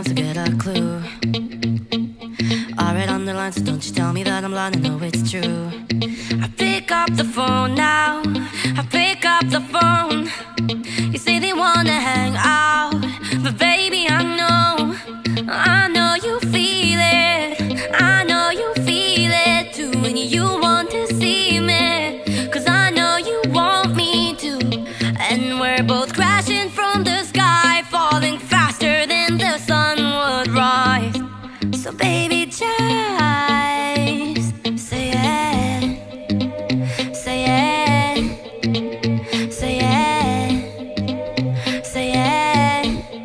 times to get a clue. I read underlined, so don't you tell me that I'm lying, I know it's true. I pick up the phone now, I pick up the phone. You say they wanna hang out, but baby I know you feel it. I know you feel it too, and you want to see me, 'cause I know you want me to. And we're both crashing from the sky, falling faster than the sun would rise. So baby, just say it, say it, say it, say it.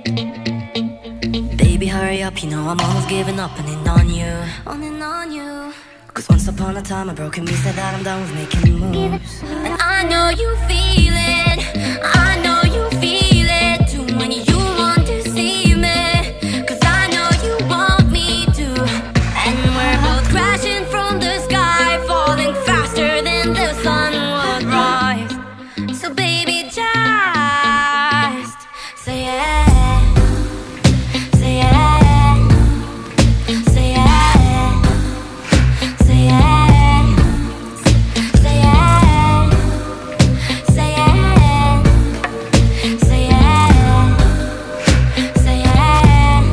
Baby, hurry up, you know I'm almost giving up and in on you, on and on you. 'Cause once upon a time a broken me said that I'm done with making moves. And I know you feel it, I know you feel it too, when you want to see me, 'cause I know you want me to. And we're both crashing from the sky, falling faster than the sun would rise. So baby, just say it, say it, say it, say it, say it, say it, say it, say it.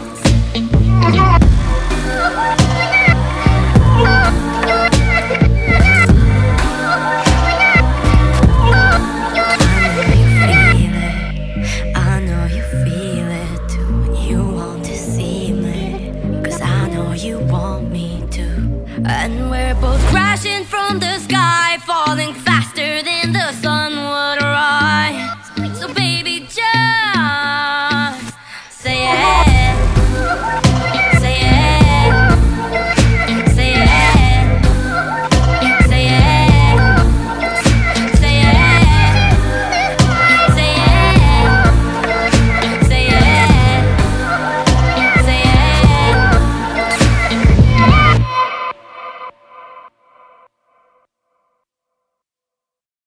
I know you feel it too, when you want to see me, 'cause I know you want me to. And we're both crashing from the sky,